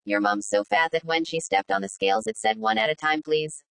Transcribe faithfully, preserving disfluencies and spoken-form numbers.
Your mom's so fat that when she stepped on the scales it said one at a time please.